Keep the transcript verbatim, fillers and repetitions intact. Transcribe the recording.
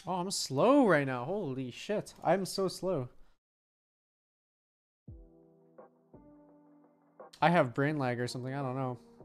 Oh, I'm slow right now. Holy shit. I'm so slow. I have brain lag or something. I don't know.